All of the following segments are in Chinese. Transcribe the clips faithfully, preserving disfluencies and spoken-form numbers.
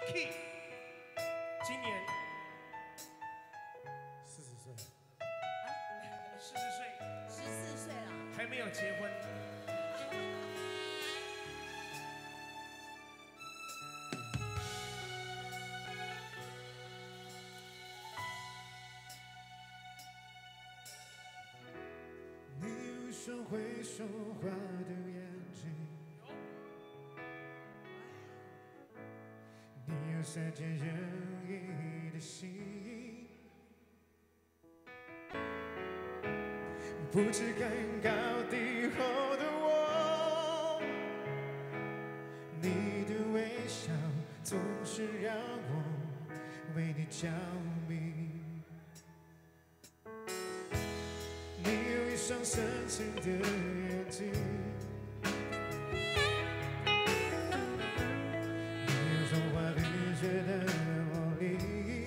Key， 今年四十岁，四十岁， 十四岁了， 还没有结婚。 你有双会说话的眼睛。 你有三件任意的心，不知天高地厚的我，你的微笑总是让我为你着迷。你有一双深情的眼睛。 觉得魔力，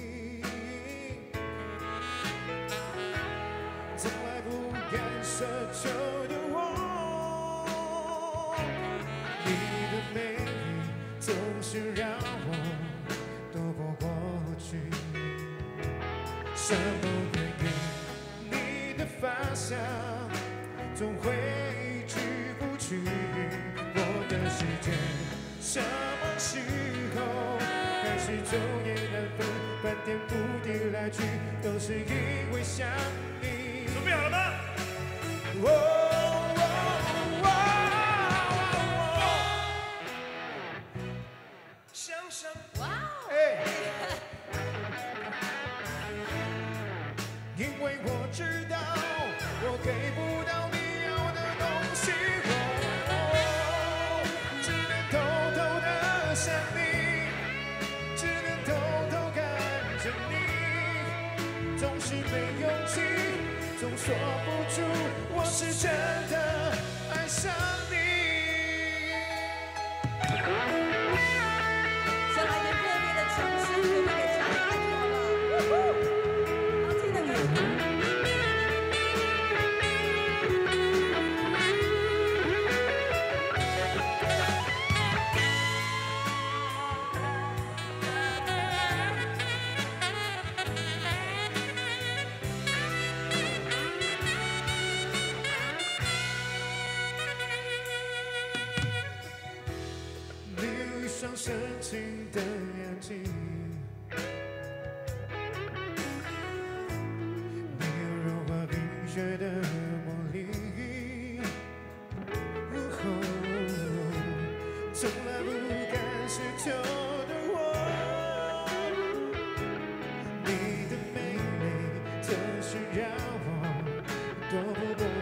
从来不敢奢求的我，你的美丽总是让我躲不过去。什么原因？你的发香总会一去不去，我的世界什么时候？ 始终也难分，翻天覆地来去，都是因为想你。 准备好了吗？ 哦哦哦、 想想， 哇哦！ 哎，因为我知道，我给不到你要的东西，哦、只能偷偷的想你。 总是没勇气，总说不出我是真的爱上你。 先来点热烈的掌声，准备给嘉玲阿 Q 了。好听的歌。 双深情的眼睛，你有融化冰雪的魔力，哦、从来不敢奢求的我，你的美丽总是让我躲不过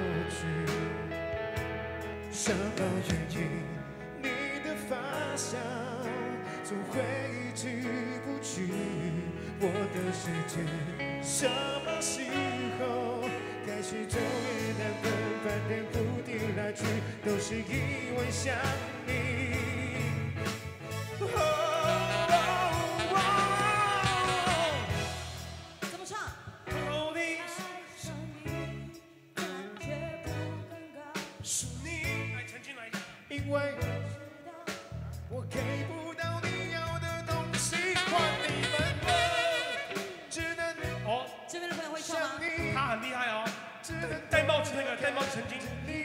去，什么原因？你的发香。 总会一去不去，我的世界什么时候开始昼夜难分，翻天覆地来去，都是因为想你。哦哦哦、怎么唱？ 是你，来陈俊来， 因为我给不到。 这边的朋友会唱吗？ 他很厉害哦，戴帽子那个戴帽子曾经。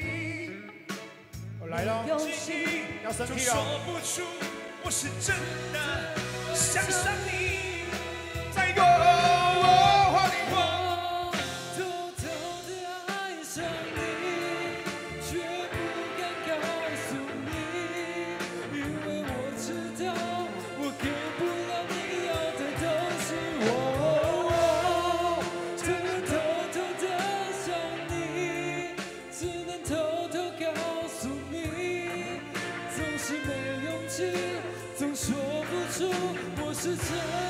我来了，要升 key 了。 说不出我是真的想上你，在我换你我偷偷的爱上你，却不敢告诉你，因为我知道我给不了你要的东西。我。 总说不出我是真。